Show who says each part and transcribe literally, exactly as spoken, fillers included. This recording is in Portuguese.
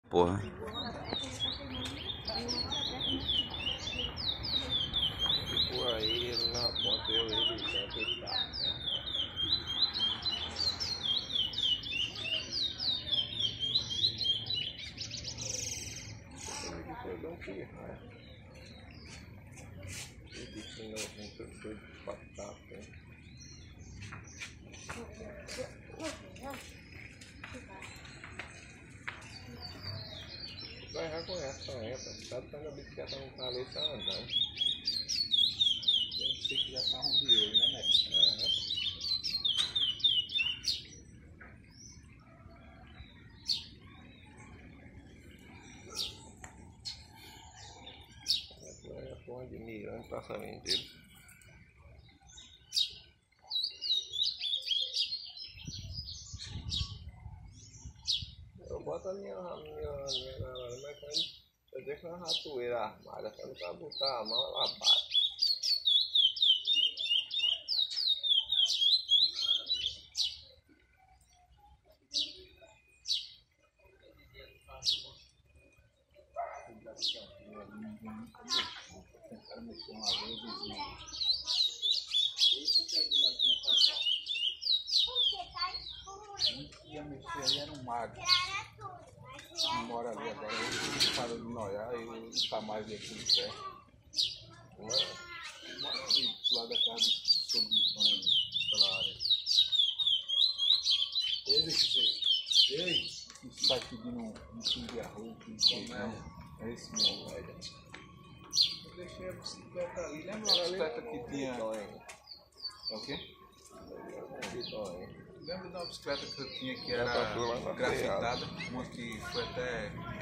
Speaker 1: Porra.
Speaker 2: Por aí, ele na ponta, eu ele já que tá. Ele pegou um pirraia. Ele tinha um professor de batata, hein? Vai já conhece também, tá? Sabe quando a bicicleta não tá ali, tá andando.
Speaker 3: Deve ser que já tá um de olho, né, Neto?
Speaker 2: Aham. Agora é bom admirando, passa bem dele. Eu boto a minha, a minha, a minha, galera, mas quando eu deixo uma ratoeira armada, quando vai botar a mão, ela bate.
Speaker 3: Tentaram mexer uma vez e não ia mexer aí, era um mago. Não mora ali agora, ele parou de noiar e ele não tá mais aqui de pé. Mora ali do lado da casa do sobrinho, pela área. Ele, ei, que sai pedindo um quilo de arroz, um quilo de feijão. É esse mesmo, velho. Eu deixei a bicicleta ali. Lembra uma bicicleta que tinha. É o quê? Lembra de uma bicicleta que eu tinha que era grafitada? Uma que foi até